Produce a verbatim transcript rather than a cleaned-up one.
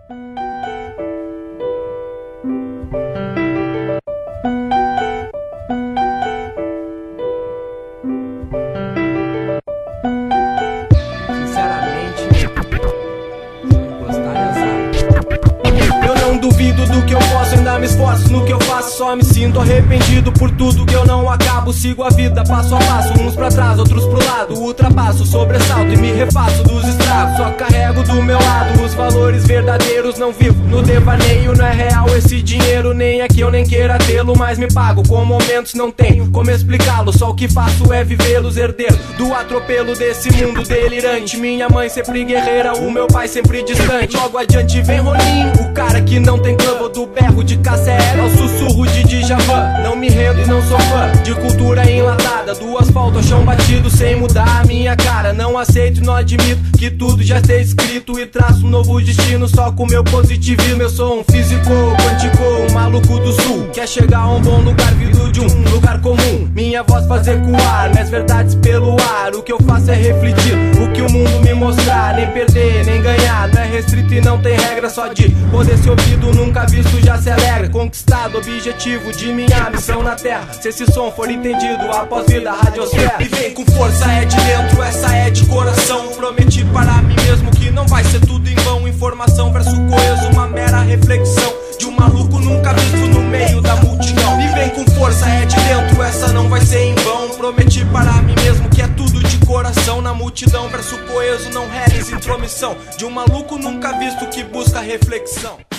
Duvido do que eu posso, ainda me esforço no que eu faço. Só me sinto arrependido por tudo que eu não acabo. Sigo a vida passo a passo, uns pra trás, outros pro lado. Ultrapasso, sobressalto e me refaço dos estragos. Só carrego do meu lado os valores verdadeiros. Não vivo no devaneio, não é real esse dinheiro. Nem é que eu nem queira tê-lo, mas me pago com momentos, não tenho como explicá-lo. Só o que faço é vivê-los, herdeiro do atropelo desse mundo delirante. Minha mãe sempre guerreira, o meu pai sempre distante. Logo adiante vem Rolim, o cara que não tem clã. Vou do berro de K C L ao sussurro de Djavan. Não me rendo e não sou fã de cultura enlatada, do asfalto ao chão batido sem mudar a minha cara. Não aceito e não admito que tudo já esteja escrito e traço um novo destino só com meu positivismo. Eu sou um físico quântico, um maluco do sul. Quer chegar a um bom lugar vindo de um lugar comum. Minha voz fazer coar, minhas verdades pelo ar. O que eu faço é refletir o que o mundo me mostrar. Nem perder, nem ganhar, não é restrito e não tem regra. Só de poder ser ouvido, nunca visto já se alegra. Conquistado, objetivo de minha missão na terra. Se esse som for entendido após vida radiosfera. E vem com força, é de dentro, essa é de coração. Prometi para mim mesmo que não vai ser tudo em vão. Informação verso coeso, uma mera reflexão de um maluco nunca visto no meio da multidão. E vem com força, é de dentro, essa não vai ser em vão. Prometi para mim mesmo que é tudo de coração. Na multidão verso coeso, não reles intromissão de um maluco nunca visto que busca reflexão.